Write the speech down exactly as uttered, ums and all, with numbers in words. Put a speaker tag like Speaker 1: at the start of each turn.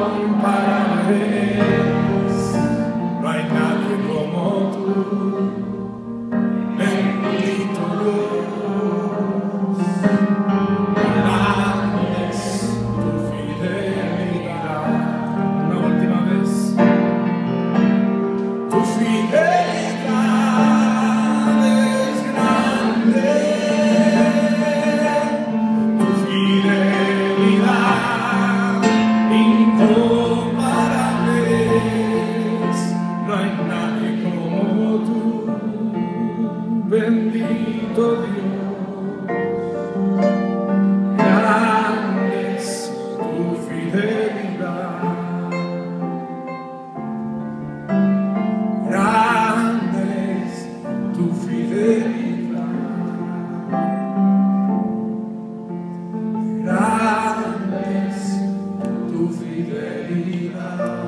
Speaker 1: incomparable es, no hay nadie como tú, bendito Dios. Grande es tu fidelidad. Una última vez. Tu fidelidad es grande, tu fidelidad incomparable es, no hay nadie como tú, bendito Dios. Grande es tu fidelidad. Tu fidelidad, grande es tu fidelidad.